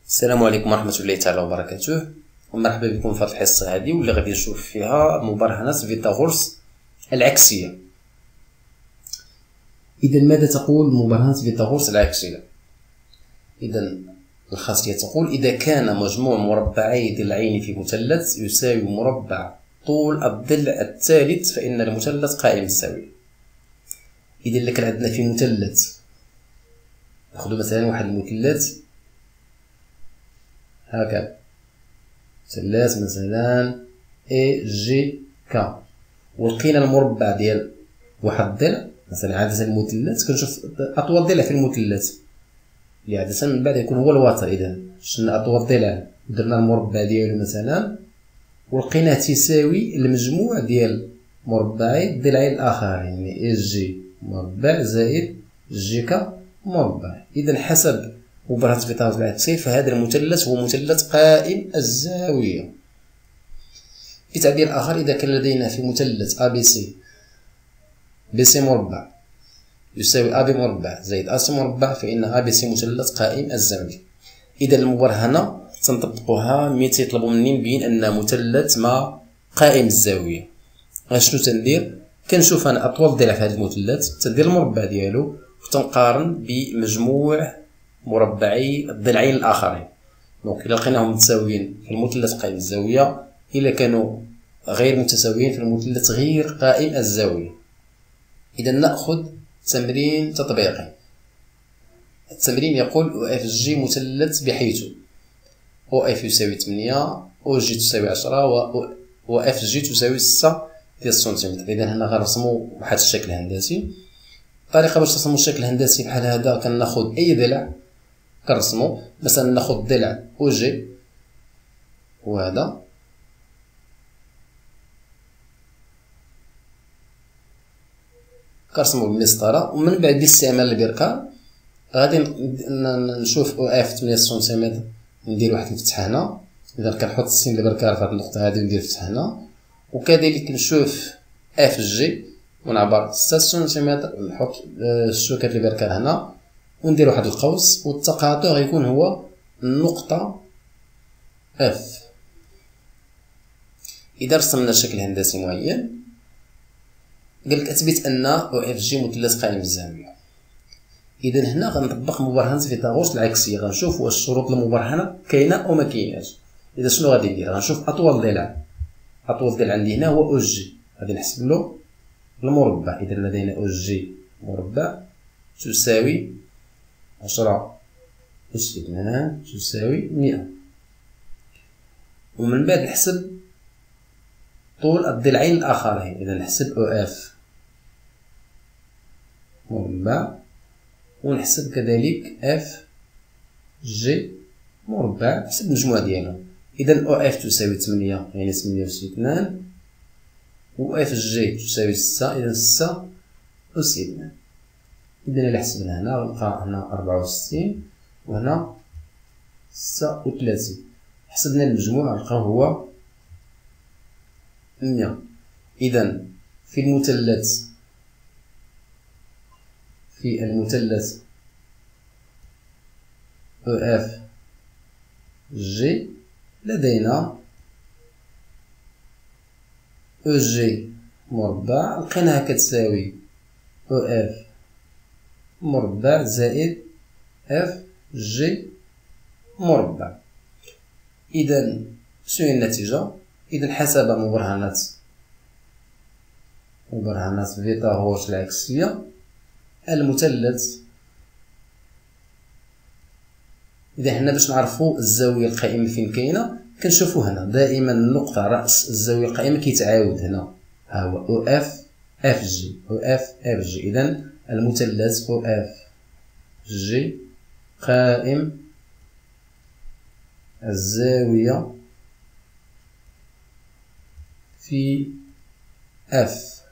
السلام عليكم ورحمة الله تعالى وبركاته، ومرحبا بكم في هذه الحصة هذه واللي غادي نشوف فيها مبرهنات فيثاغورس العكسية. إذا ماذا تقول مبرهنة فيثاغورس العكسية؟ إذا الخاصية تقول: إذا كان مجموع مربعي ضلعين في مثلث يساوي مربع طول الضلع الثالث فإن المثلث قائم الزاوية. إذا اللي كان عندنا في مثلث، ناخذ مثلا واحد المثلث هكذا، مثلث مثلا اي جي كا، ولقينا المربع ديال واحد الضلع. مثلا عادة المثلث كنشوف أطول ضلع في المثلث اللي عادة من بعد يكون هو الوتر. إذا شفنا أطول ضلع درنا المربع ديالو مثلا، ولقيناه تساوي المجموع ديال مربعي الضلعين الآخرين، يعني اي جي مربع زائد جي كا مربع. إذا حسب مبرهنة فيثاغورس العكسية فهذا المثلث هو مثلث قائم الزاوية. بتعبير آخر، إذا كان لدينا في مثلث ABC BC مربع يساوي AB مربع زائد AC مربع فإن ABC مثلث قائم الزاوية. إذا المبرهنة تنطبقوها ملي تيطلبوا مني نبين أن مثلث ما قائم الزاوية. أشنو تندير؟ كنشوف أنا أطول ضلع في هذا المثلث، تندير المربع ديالو وتنقارن بمجموع مربعي الضلعين الآخرين. دونك إلا لقيناهم متساويين في المثلث قائم الزاوية، إلا كانوا غير متساويين في المثلث غير قائم الزاوية. إذا نأخذ تمرين تطبيقي. التمرين يقول OFG مثلث بحيث OF يساوي 8 OG تساوي 10 و FG تساوي 6 ديال السنتيمتر. إذا هنا غنرسمو واحد الشكل هندسي. الطريقة باش نرسمو الشكل الهندسي بحال هذا، كناخذ أي ضلع كنرسمو. مثلا ناخذ ضلع OG وهذا، كنرسمو بالمسطرة، ومن بعد باستعمال البركان غادي نشوف OF 8 سنتيمتر، ندير واحد الفتحة هنا. إذا كنحط السين البركان في هاد النقطة هادي وندير فتحة هنا، وكذلك نشوف FG ونعبر 6 سنتيمتر ونحط الشوكة البركان هنا وندير واحد القوس، والتقاطع غيكون هو النقطة F. إذا رسمنا شكل هندسي معين قالك أثبت أن OFG مثلث قائم الزاوية. إذا هنا غنطبق مبرهنة فيثاغورس العكسية، غنشوف واش شروط المبرهنة كاينة أو ما كايناش. إذا شنو غادي ندير؟ غنشوف أطول ضلع، أطول ضلع عندي هنا هو OG، غادي نحسب له المربع. إذا لدينا OG مربع تساوي 10 أس 2 تساوي 100، ومن بعد نحسب طول الضلعين الآخرين. إذا نحسب OF مربع ونحسب كذلك FG مربع، نحسب المجموع ديالهم. إذا OF تساوي 8 يعني 8 أس 2، و FG تساوي 6 إذا 6 أس 2. إذا إلا حسبنا هنا غنلقى هنا 64 وهنا 36، حسبنا المجموع غنلقاو هو 100. إذا في المثلث OFG لدينا OG مربع لقيناها كتساوي OF مربع زائد FG مربع. إذا شنو هي النتيجة؟ إذا حسب مبرهنة فيثاغورس العكسية المثلث، إذا حنا باش نعرفو الزاوية القائمة فين كاينة كنشوفو هنا دائما النقطة رأس الزاوية القائمة كيتعاود هنا، ها هو OF FG OF FG. إذا المثلث OFG قائم الزاوية في F.